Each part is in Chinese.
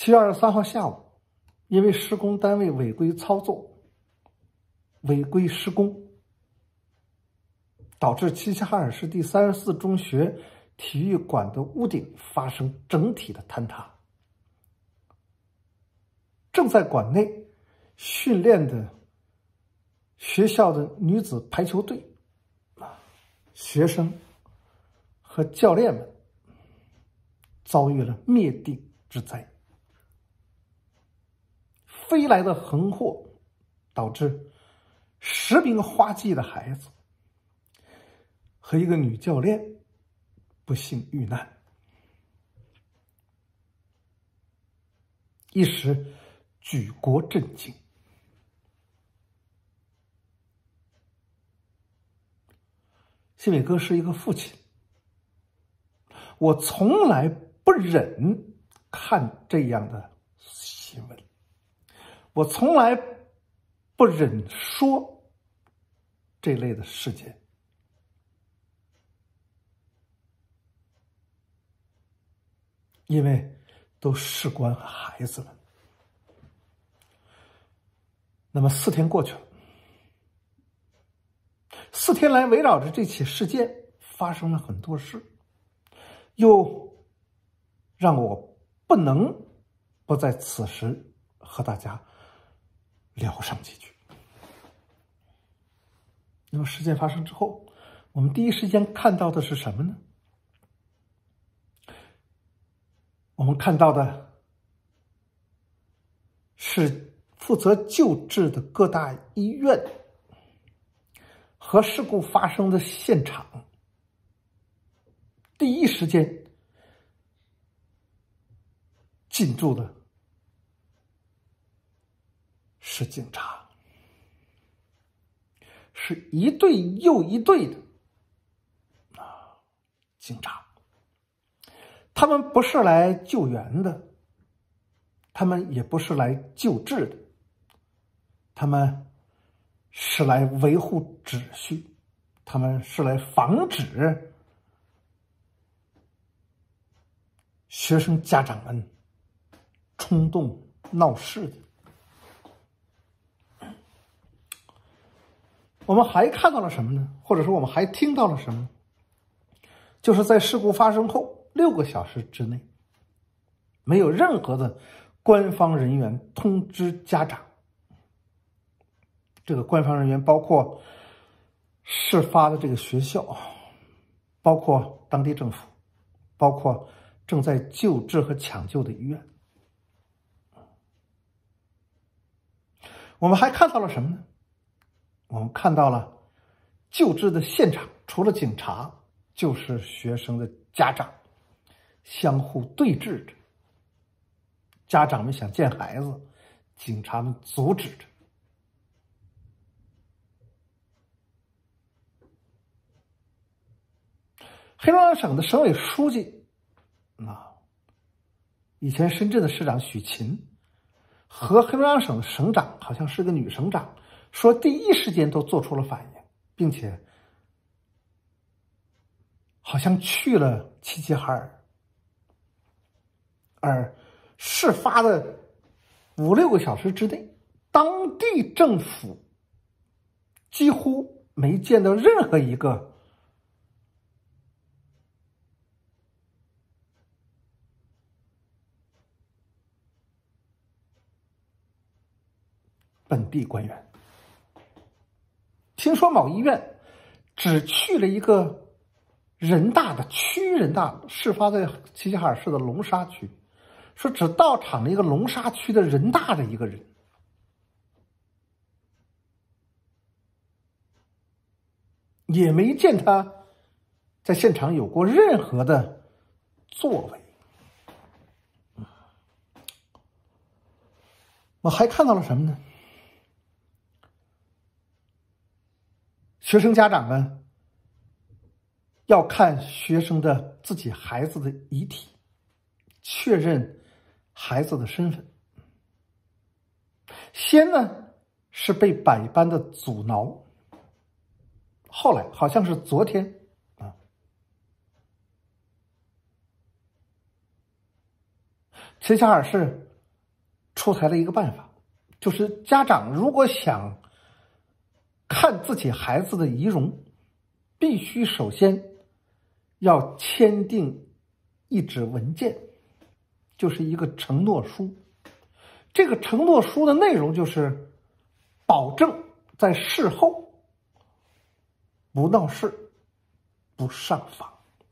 7月23号下午，因为施工单位违规操作、违规施工，导致齐齐哈尔市第34中学体育馆的屋顶发生整体的坍塌。正在馆内训练的学校的女子排球队学生和教练们遭遇了灭顶之灾。飞来的横祸导致10名花季的孩子和一个女教练不幸遇难，一时举国震惊。新伟哥是一个父亲，我从来不忍看这样的新闻，我从来不忍说这类的事件。因为都事关孩子们。那么4天过去了，4天来围绕着这起事件发生了很多事，又让我不能不在此时和大家聊上几句。那么事件发生之后，我们第一时间看到的是什么呢？我们看到的是负责救治的各大医院和事故发生的现场，第一时间进驻的是警察，是一队又一队的警察。他们不是来救援的，他们也不是来救治的，他们是来维护秩序，他们是来防止学生家长们冲动闹事的。我们还看到了什么呢？或者说我们还听到了什么？就是在事故发生后6个小时之内，没有任何的官方人员通知家长。这个官方人员包括事发的这个学校，包括当地政府，包括正在救治和抢救的医院。我们还看到了什么呢？我们看到了救治的现场，除了警察就是学生的家长相互对峙着，家长们想见孩子，警察们阻止着。黑龙江省的省委书记以前深圳的市长许勤和黑龙江省的省长，好像是个女省长，说第一时间都做出了反应，并且好像去了齐齐哈尔。而事发的5、6个小时之内，当地政府几乎没见到任何一个本地官员。听说某医院只去了一个人大的区人大，事发在齐齐哈尔市的龙沙区，说只到场了一个龙沙区的人大的一个人。也没见他在现场有过任何的作为。我还看到了什么呢？学生家长们要看学生的自己孩子的遗体，确认孩子的身份。先呢是被百般的阻挠，后来好像是昨天齐齐哈尔市出台了一个办法，就是家长如果想看自己孩子的仪容，必须首先要签订一纸文件，就是一个承诺书。这个承诺书的内容就是保证在事后不闹事、不上访。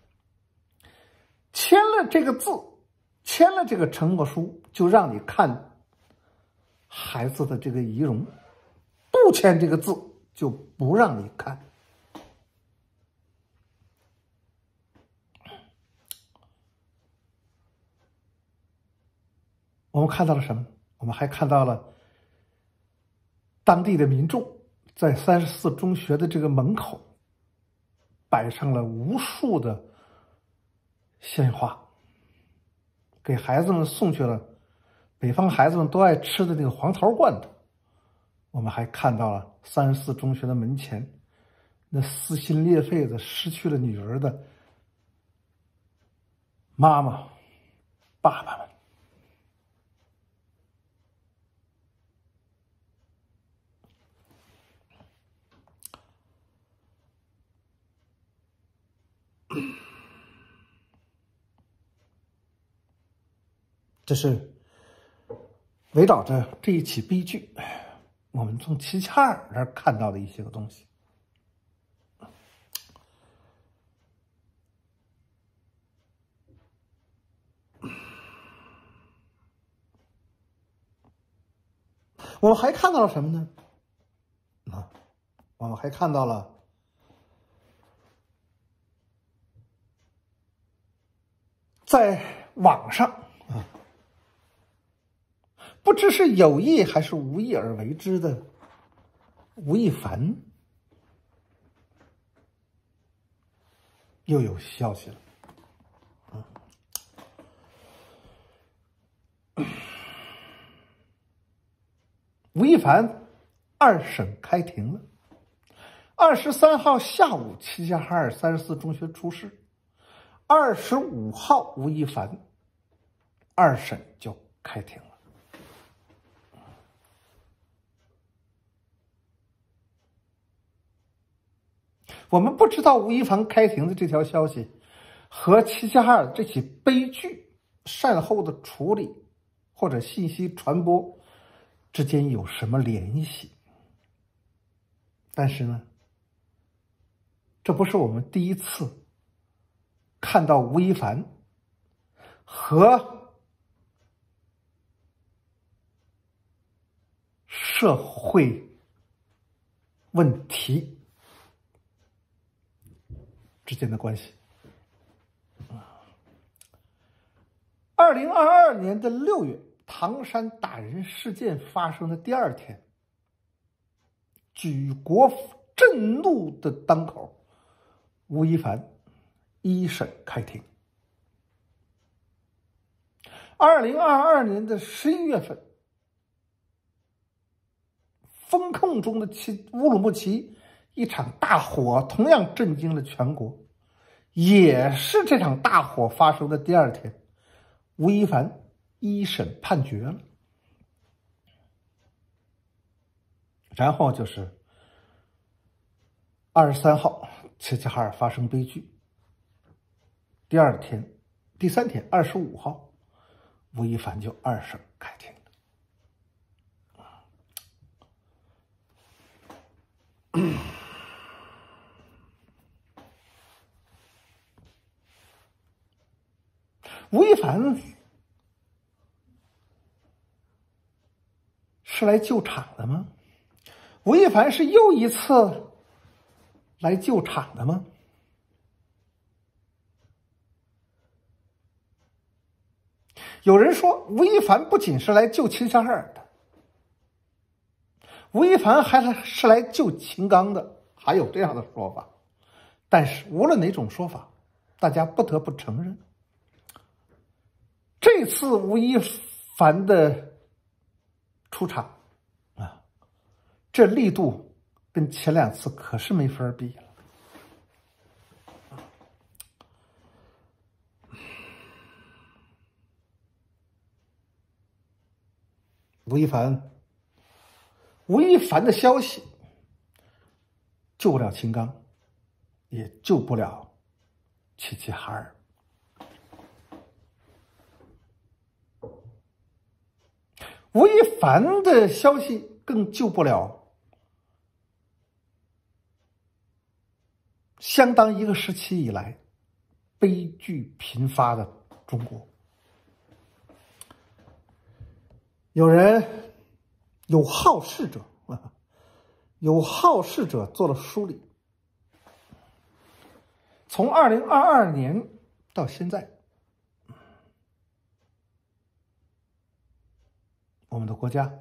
签了这个字，签了这个承诺书，就让你看孩子的这个仪容；不签这个字，就不让你看。我们看到了什么？我们还看到了当地的民众在34中学的这个门口摆上了无数的鲜花，给孩子们送去了北方孩子们都爱吃的那个黄桃罐头。我们还看到了34中学的门前那撕心裂肺的失去了女儿的妈妈、爸爸们。这是围绕着这一起悲剧，我们从齐齐哈尔那儿看到的一些个东西。我们还看到了什么呢？我们还看到了在网上不知是有意还是无意而为之的吴亦凡又有消息了。吴亦凡2审开庭了。23号下午，齐齐哈尔34中学出事。25号，吴亦凡2审就开庭了。我们不知道吴亦凡开庭的这条消息和齐齐哈尔这起悲剧善后的处理或者信息传播之间有什么联系。但是呢，这不是我们第一次看到吴亦凡和社会问题之间的关系。2022年的6月，唐山打人事件发生的第2天，举国震怒的当口，吴亦凡1审开庭。2022年的11月份，风控中的乌鲁木齐一场大火同样震惊了全国，也是这场大火发生的第2天，吴亦凡1审判决了。然后就是23号，齐齐哈尔发生悲剧。第3天25号，吴亦凡就2审开庭了。吴亦凡是来救场的吗？吴亦凡是又一次来救场的吗？有人说吴亦凡不仅是来救齐齐哈尔的，吴亦凡还是来救秦刚的，还有这样的说法。但是无论哪种说法，大家不得不承认，这次吴亦凡的出场这力度跟前2次可是没法比了。 吴亦凡的消息救不了秦刚，也救不了齐齐哈尔。吴亦凡的消息更救不了相当一个时期以来悲剧频发的中国。有好事者做了梳理，从2022年到现在，我们的国家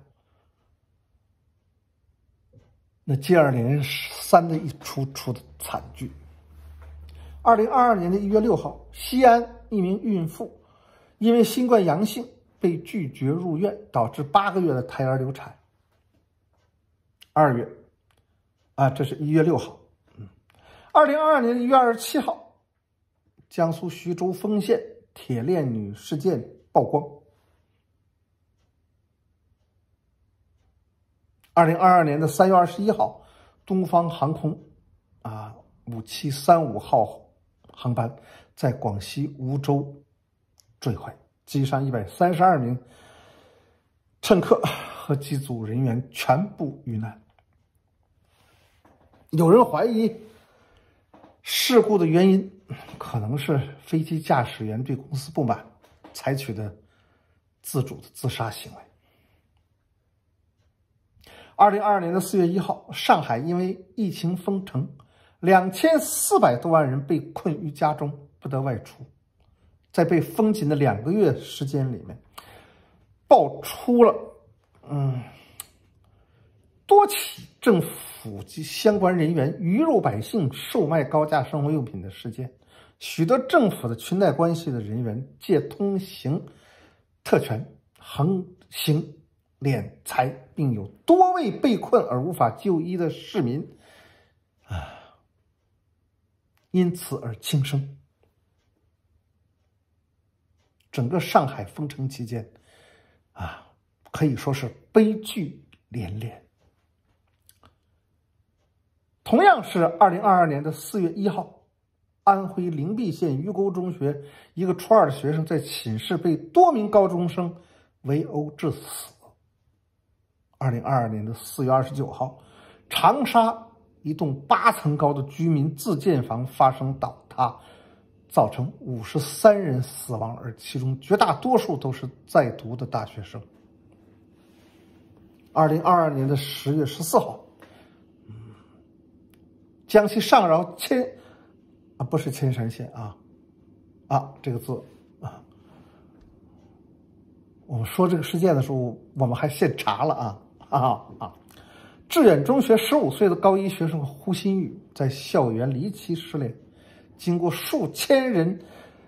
那接二连三的一出的惨剧。2022年1月6号，西安一名孕妇因为新冠阳性被拒绝入院，导致8个月的胎儿流产。2月这是1月6号。2022年1月27号，江苏徐州丰县铁链女事件曝光。2022年3月21号，东方航空5735号航班在广西梧州坠毁，机上132名乘客和机组人员全部遇难。有人怀疑事故的原因可能是飞机驾驶员对公司不满，采取的自主的自杀行为。2022年4月1号，上海因为疫情封城，2400多万人被困于家中，不得外出。在被封禁的2个月时间里面，爆出了多起政府及相关人员鱼肉百姓售卖高价生活用品的事件。许多政府的裙带关系的人员借通行特权横行敛财，并有多位被困而无法就医的市民因此而轻生。整个上海封城期间可以说是悲剧连连。同样是2022年4月1号，安徽灵璧县鱼沟中学一个初2的学生在寝室被多名高中生围殴致死。2022年4月29号，长沙一栋8层高的居民自建房发生倒塌，造成53人死亡，而其中绝大多数都是在读的大学生。2022年10月14号，江西上饶不是铅山县这个字我们说这个事件的时候，我们还现查了致远中学15岁的高一学生胡鑫宇在校园离奇失联，经过数千人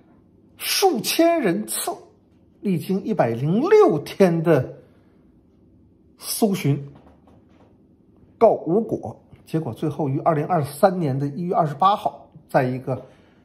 次，历经106天的搜寻，告无果。结果最后于2023年1月28号，在一个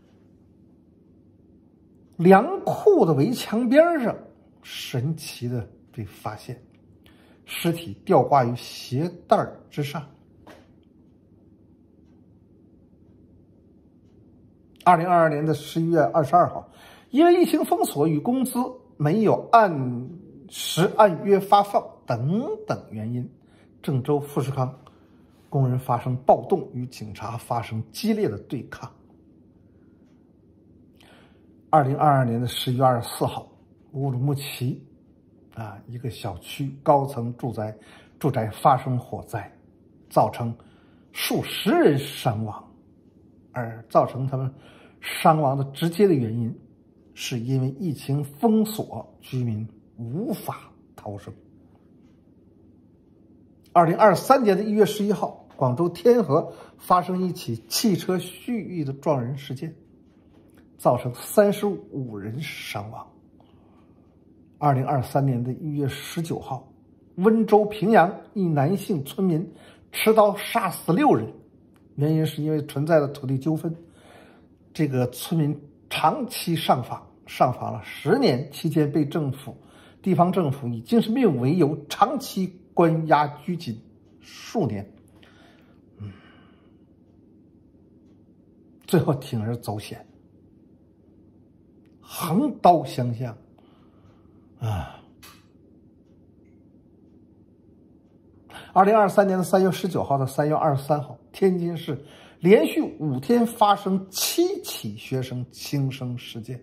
粮库的围墙边上神奇的被发现，尸体吊挂于鞋带之上。2022年11月22号，因为疫情封锁与工资没有按时按约发放等等原因，郑州富士康工人发生暴动，与警察发生激烈的对抗。2022年11月24号，乌鲁木齐一个小区高层住宅发生火灾，造成数十人伤亡，而造成他们伤亡的直接的原因是因为疫情封锁，居民无法逃生。2023年1月11号，广州天河发生一起汽车蓄意的撞人事件，造成35人伤亡。2023年1月19号，温州平阳一男性村民持刀杀死6人，原因是因为存在的土地纠纷。这个村民长期上访了10年，期间被政府地方政府以精神病为由，长期关押拘禁数年，最后铤而走险，横刀相向啊！2023年的3月19号到3月23号，天津市连续5天发生7起学生轻生事件，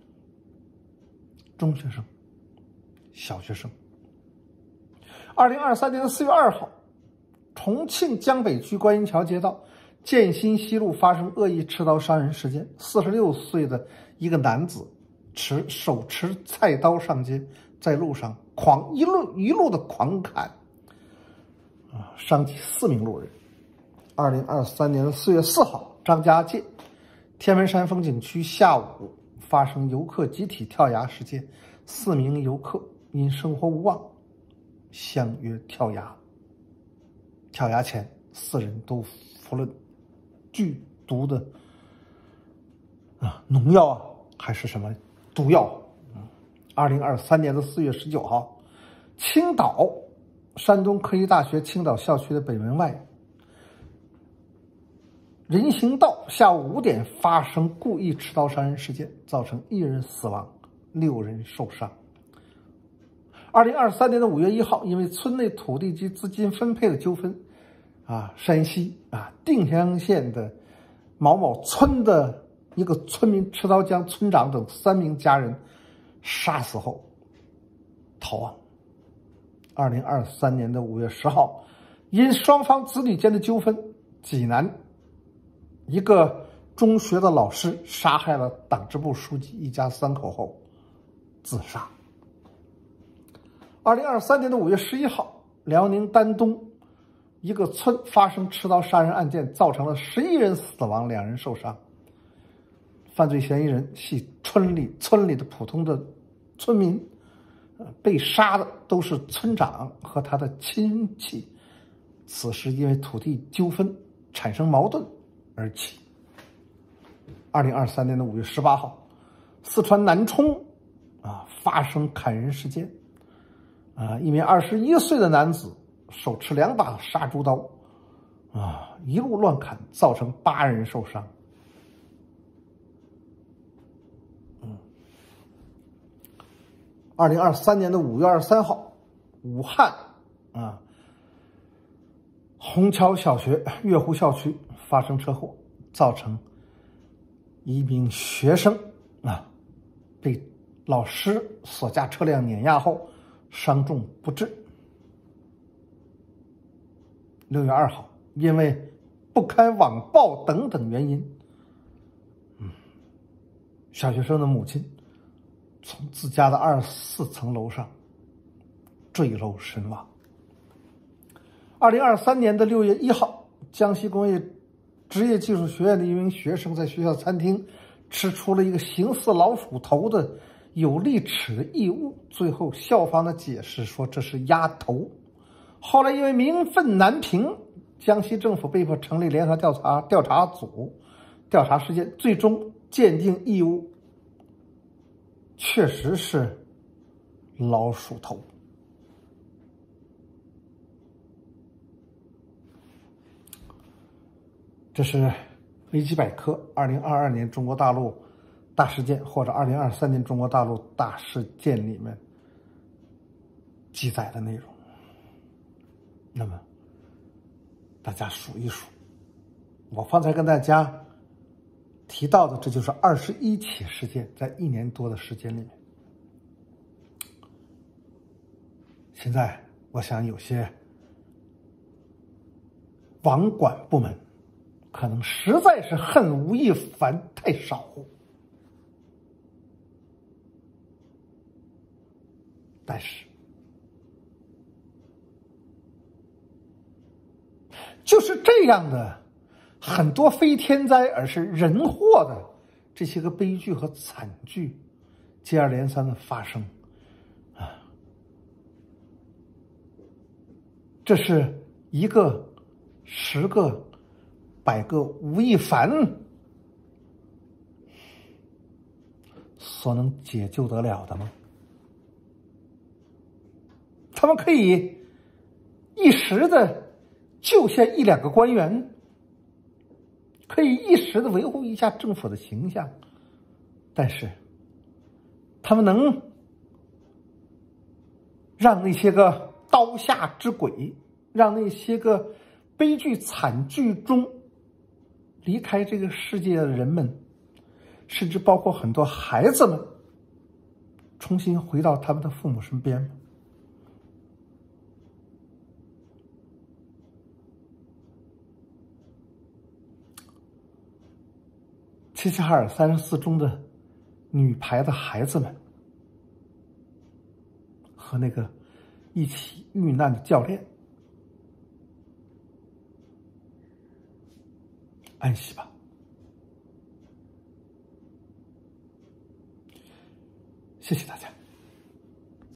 中学生、小学生。2023年的4月2号，重庆江北区观音桥街道建新西路发生恶意持刀伤人事件，46岁的一个男子手持菜刀上街，在路上一路的狂砍，伤及4名路人。2023年的4月4号，张家界天门山风景区下午发生游客集体跳崖事件，4名游客因生活无望相约跳崖，跳崖前4人都服了剧毒的农药还是什么毒药。2023年的4月19号，青岛山东科技大学青岛校区的北门外人行道下午5点发生故意持刀伤人事件，造成1人死亡，6人受伤。2023年的5月1号，因为村内土地及资金分配的纠纷，山西定襄县的某某村的一个村民持刀将村长等3名家人杀死后逃亡。2023年的5月10号，因双方子女间的纠纷，济南一个中学的老师杀害了党支部书记一家3口后自杀。2023年的5月11号，辽宁丹东一个村发生持刀杀人案件，造成了11人死亡，2人受伤。犯罪嫌疑人系村里的普通的村民，被杀的都是村长和他的亲戚，此时因为土地纠纷产生矛盾而起。2023年的5月18号，四川南充发生砍人事件，一名21岁的男子手持2把杀猪刀一路乱砍，造成8人受伤。2023年的5月23号，武汉虹桥小学月湖校区发生车祸，造成一名学生被老师所驾车辆碾压后伤重不治。6月2号，因为不堪网暴等原因，小学生的母亲从自家的24层楼上坠楼身亡。2023年的6月1号，江西工业职业技术学院的一名学生在学校餐厅吃出了一个形似老鼠头的有利齿的异物，最后校方的解释说这是鸭头。后来因为民愤难平，江西政府被迫成立联合调查组调查事件，最终鉴定异物确实是老鼠头。这是维基百科2022年中国大陆大事件或者2023年中国大陆大事件里面记载的内容。那么大家数一数，我方才跟大家提到的，这就是21起事件，在1年多的时间里面。现在我想有些网管部门可能实在是恨吴亦凡太少，但是就是这样的很多非天灾而是人祸的这些个悲剧和惨剧接二连三的发生这是一个、10个、100个吴亦凡所能解救得了的吗？ 他们可以一时的救下一两个官员，可以一时的维护一下政府的形象，但是他们能让那些个刀下之鬼，让那些个悲剧惨剧中离开这个世界的人们，甚至包括很多孩子们，重新回到他们的父母身边吗？齐齐哈尔34中的女排的孩子们和那个一起遇难的教练，安息吧。谢谢大家。